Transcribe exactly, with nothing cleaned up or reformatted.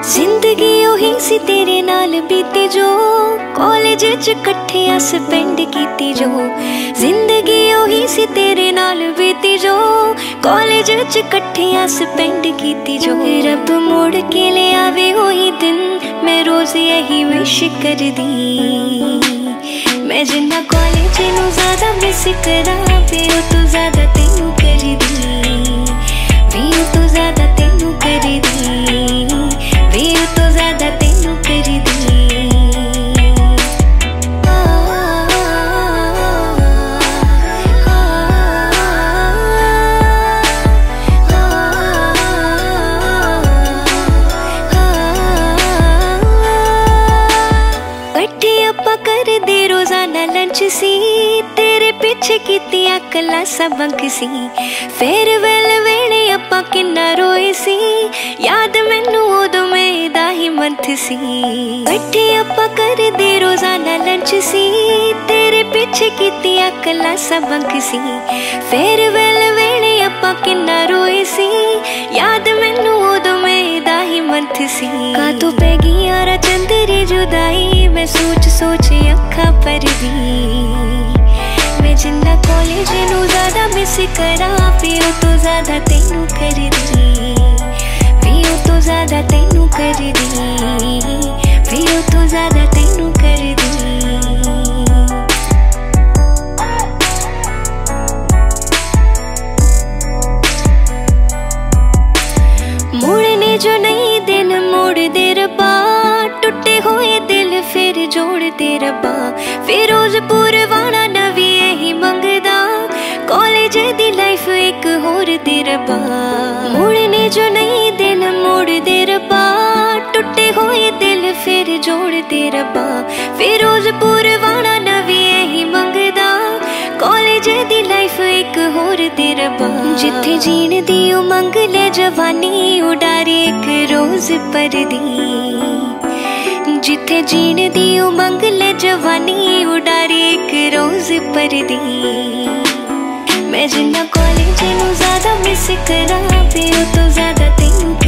जिंदगी ओही सी तेरे नाल बीती जो कॉलेज च कट्ठे अस पिंड कीती जो। जिंदगी ओही सी तेरे नाल बीती जो कॉलेज च कट्ठे अस पिंड कीती जो। रब मोड़ के ले आवे होई दिन मैं रोज यही विश कर दी। मैं जिन्ना कॉलेज नू ज्यादा मिस करा पे ओ तू ज्यादा तेनू कर दी। वे ओ तू ज्यादा तेनू कर दी। वे ओ तू ज्यादा तेनू कर दी। करदे रोजाना लंच सी तेरे पीछे कीतियां क्लासां बंक सी। फेयरवेल वेले आपां किन्ना रोए सी याद मैनू उदों मेरा ही मंथ सी। इकट्ठे आपां करदे रोजाना लंच सी तेरे पीछे कीतियां क्लासां बंक सी। फेयरवेल वेले आपां किन्ना रोए सी याद मैनू उदों मेरा ही मंथ सी। का तू पै गई यारा चंदरी जुदाई मैं सोच सोच अखा पर दी। मैं जिन्ना कॉलेज नू ज्यादा मिस करा पियो तो ज्यादा तेनू कर दी। पियो तो ज्यादा तेनू कर दी। पियो तो ज्यादा तेनू कर दी। मोड़ने जो नहीं दिन मोड़ दे रब्बा टुटे हुए दिल फिर जोड़ दे रब्बा। फिरोजपुर वाला नवी यही मंगदा कॉलेज दी लाइफ एक होर दे रब्बा। मोड़ने जो नहीं दिन मोड़ दे रब्बा टुटे हुए दिल फिर जोड़ दे रब्बा। फिरोजपुर वाला नवी यही मंगदा कॉलेज दी लाइफ एक होर दे रब्बा। जिथे जीण दी उमंग ले जवानी उडारी एक रोज पर दी। जिथे जीण दी उमंग ले जवानी उडारी एक रोज पर दी। मैं जिन्ना कॉलेज नू ज्यादा मिस करा पे ओ तो ज्यादा तेनू